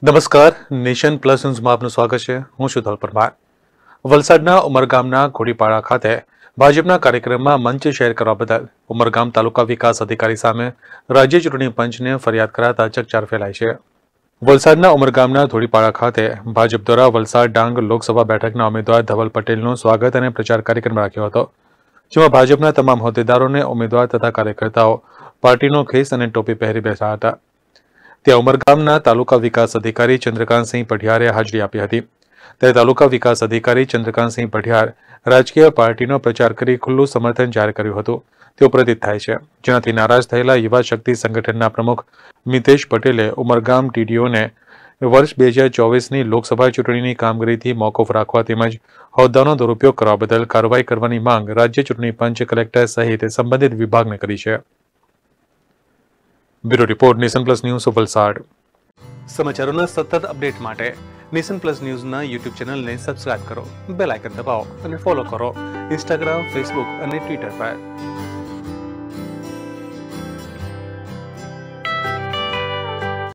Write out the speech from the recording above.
નમસ્કાર, nation plus ન્યૂઝમાં આપનું સ્વાગત છે. હું છું ધવલ પરમાર. વલસાડના ઉમરગામના ઘોડીપાડા ખાતે ભાજપના કાર્યક્રમમાં મંચ શેર કરવા બદલ ઉમરગામ તાલુકા વિકાસ અધિકારી સામે રાજ્ય ચૂંટણી પંચને ફરિયાદ કરાતા ચકચાર ફેલાઈ છે. વલસાડના ઉમરગામના ઘોડીપાડા ખાતે ભાજપ દ્વારા વલસાડ ડાંગ લોકસભા બેઠકના ઉમેદવાર ધવલ પટેલનું સ્વાગત અને પ્રચાર કાર્યક્રમ રાખ્યો હતો, જેમાં ભાજપના તમામ હોદ્દેદારોને ઉમેદવાર તથા કાર્યકર્તાઓ પાર્ટીનો ખેસ અને ટોપી પહેરી બેઠા હતા. ત્યાં ઉમરગામના તાલુકા વિકાસ અધિકારી ચંદ્રકાંતસિંહ પઢિયારે હાજરી આપી હતી. ત્યારે તાલુકા વિકાસ અધિકારી ચંદ્રકાંતસિંહ પઢિયાર રાજકીય પાર્ટીનો પ્રચાર કરી ખુલ્લું સમર્થન જાહેર કર્યું હતું તેવું પ્રતીત થાય છે, જેનાથી નારાજ થયેલા યુવા શક્તિ સંગઠનના પ્રમુખ મિતેશ પટેલે ઉમરગામ ટીડીઓને વર્ષ 2024ની લોકસભા ચૂંટણીની કામગીરીથી મોકૂફ રાખવા તેમજ હોદ્દાનો દુરુપયોગ કરવા બદલ કાર્યવાહી કરવાની માંગ રાજ્ય ચૂંટણી પંચ, કલેક્ટર સહિત સંબંધિત વિભાગને કરી છે. Bureau report, nation plus news, Valsad. સમાચારોના સતત અપડેટ માટે નેશન પ્લસ ન્યૂઝના યુટ્યુબ ચેનલને સબસ્ક્રાઇબ કરો, બેલ આઇકન દબાવો અને ફોલો કરો ઇન્સ્ટાગ્રામ, ફેસબુક અને ટ્વિટર પર.